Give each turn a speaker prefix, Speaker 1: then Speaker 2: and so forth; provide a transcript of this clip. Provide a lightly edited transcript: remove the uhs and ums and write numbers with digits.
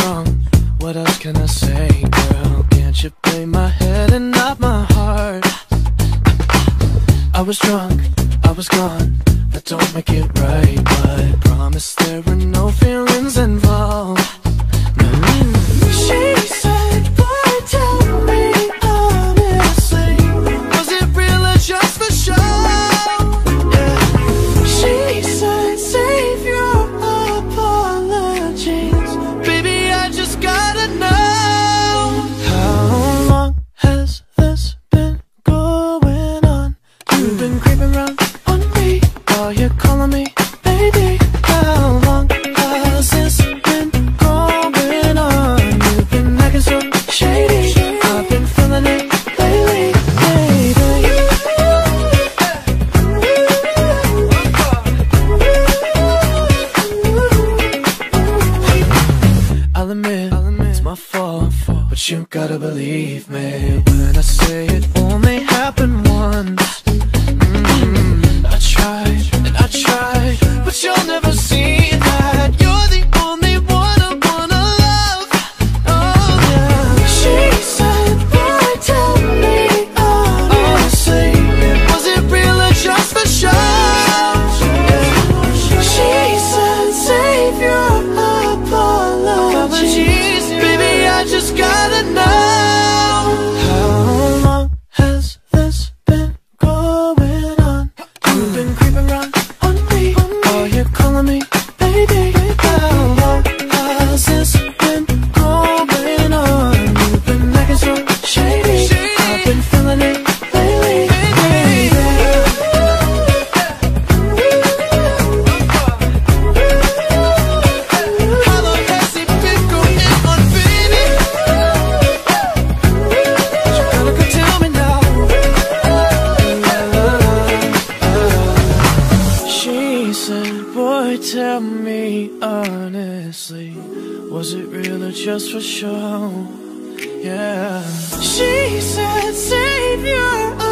Speaker 1: wrong, what else can I say, girl? Can't you play my head and not my heart? I was drunk, I was gone, that don't make it right, but promise there were no feelings involved. She said, boy, tell me honestly, was it real or just for show? Yeah. She said, save your apologies, baby, I just gotta know. How long has this been going on? You've been creeping around on me while you're calling me baby. How long has this been going on? You've been acting so shady, I've been feeling it lately, baby. I'll admit, it's my fault, but you gotta believe me when I say it only happened once. I tried, and I tried, but you'll never see that. You're the only one I wanna love. Oh yeah. She said, boy, tell me honestly, was it real or just for show? Yeah. She said, save your apologies, baby, I just gotta know. How long has this been going on? You've been creeping around on me while you're calling me baby. How long has this been going on? You've been acting so shady, I've been feeling it lately, baby. How long has it been going on, baby? You gotta go tell me now. She said, boy, tell me honestly, was it real or just for show? Yeah. She said, save your